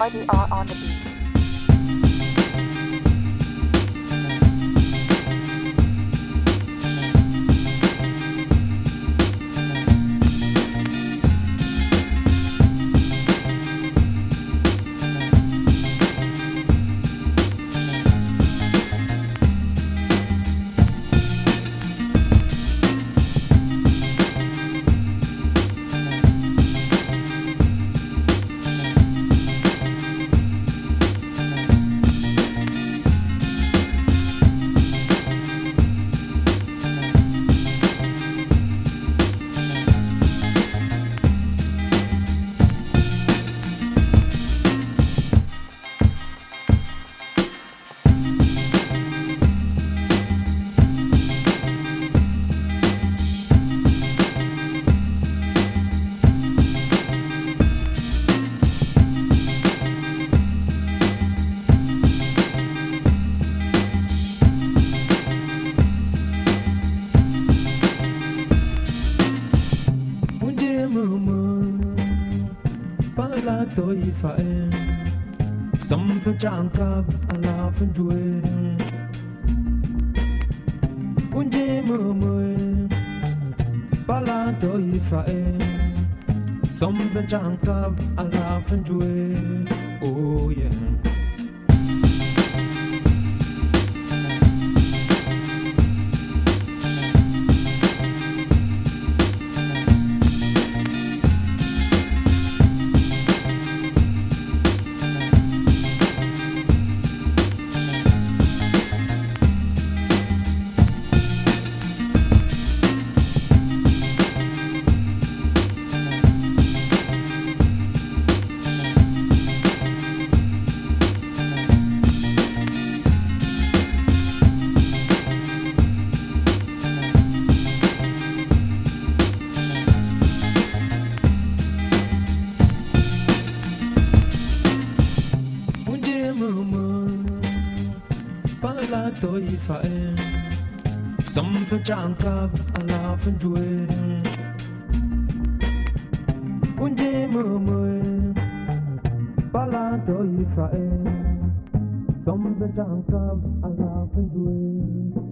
RDR on the beat. Tôi phải sống với trang cáp ala phân đuôi un je mơ mơ pala tôi phải sống với trang cáp ala phân đuôi oh yeah. Tôi phải sống với trang cáp ala phân đuôi un je mơ mơ pala tôi phải sống với trang cáp ala phân đuôi